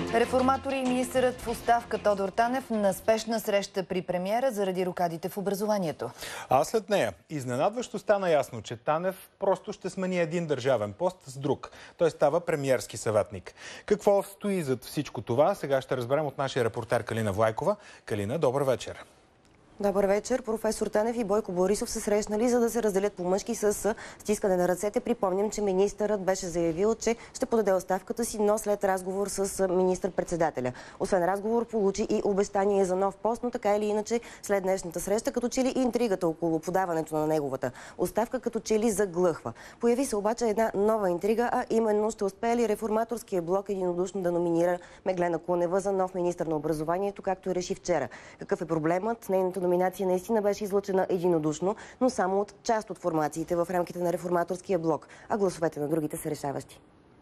Реформатори и министърът в оставка Тодор Танев на спешна среща при премиера заради рокадите в образованието. А след нея изненадващо стана ясно, че Танев просто ще смени един държавен пост с друг. Той става премиерски съветник. Какво стои зад всичко това, сега ще разберем от нашия репортер Калина Влайкова. Калина, добър вечер. Добър вечер. Професор Танев и Бойко Борисов се срещнали, за да се разделят по мъжки с стискане на ръцете. Припомням, че министърът беше заявил, че ще подаде оставката си, но след разговор с министър-председателя. Освен разговор, получи и обещание за нов пост, но така или иначе след днешната среща, като че ли интригата около подаването на неговата оставка като че ли заглъхва. Появи се обаче една нова интрига, а именно ще успее ли реформаторския блок единодушно да номинира Меглена Кунева за нов министър на образованието, както реши вчера. Какъв е проблемът? Нейната номинация наистина беше излъчена единодушно, но само от част от формациите в рамките на реформаторския блок, а гласовете на другите са решаващи.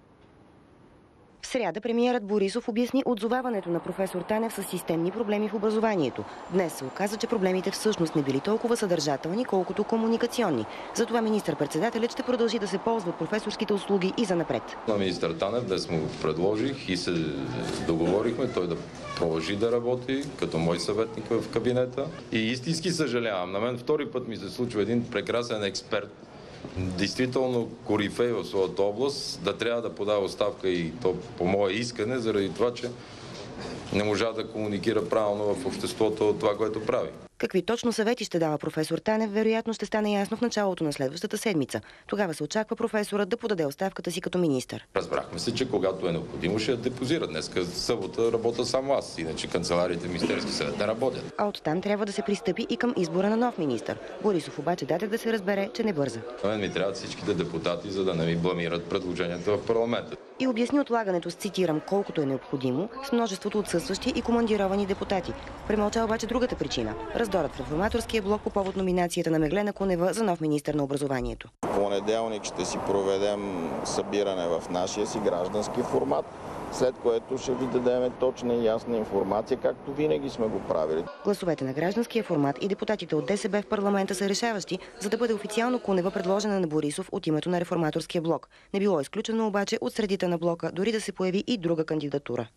В сряда премиерът Борисов обясни отзоваването на професор Танев с системни проблеми в образованието. Днес се оказа, че проблемите всъщност не били толкова съдържателни, колкото комуникационни. Затова министър-председателят ще продължи да се ползва от професорските услуги и занапред. На министър Танев днес му предложих и се договорихме той да продължи да работи като мой съветник в кабинета. И истински съжалявам. На мен втори път ми се случва един прекрасен експерт, действително корифей в своята област, да трябва да подава оставка и то по мое искане, заради това, че не можа да комуникира правилно в обществото от това, което прави. Какви точно съвети ще дава професор Танев, вероятно ще стане ясно в началото на следващата седмица. Тогава се очаква професорът да подаде оставката си като министър. Разбрахме се, че когато е необходимо, ще я депозира. Днеска събота работя само аз, иначе канцеларите Министерски съвет не работят. А оттам трябва да се пристъпи и към избора на нов министър. Борисов обаче даде да се разбере, че не бърза. На мен ми трябват всичките депутати, за да не ми бламират предложенията в парламента. И обясни отлагането с, цитирам, колкото е необходимо, с множеството отсъстващи и командировани депутати. Премълча обаче другата причина – раздорът в реформаторския блок по повод номинацията на Меглена Кунева за нов министър на образованието. В понеделник ще си проведем събиране в нашия си граждански формат, след което ще ви дадем точна и ясна информация, както винаги сме го правили. Гласовете на гражданския формат и депутатите от ДСБ в парламента са решаващи, за да бъде официално Кунева предложена на Борисов от името на реформаторския блок. Не било изключено обаче от средите на блока, дори да се появи и друга кандидатура.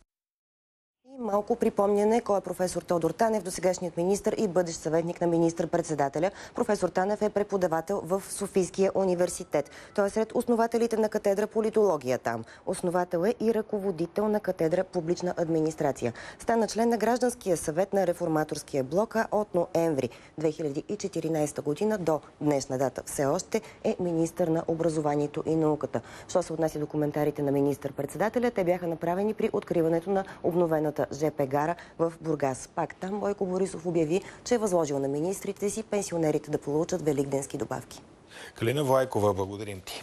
Малко припомняне кой е професор Тодор Танев, досегашният министър и бъдещ съветник на министър-председателя. Професор Танев е преподавател в Софийския университет. Той е сред основателите на катедра политология там. Основател е и ръководител на катедра публична администрация. Стана член на гражданския съвет на реформаторския блок, а от ноември 2014 година до днешна дата все още е министър на образованието и науката. Що се отнася до коментарите на министър-председателя, те бяха направени при откриването на обновената ЖП гара в Бургас. Пак там Бойко Борисов обяви, че е възложил на министрите си пенсионерите да получат великденски добавки. Калина Влайкова, благодарим ти.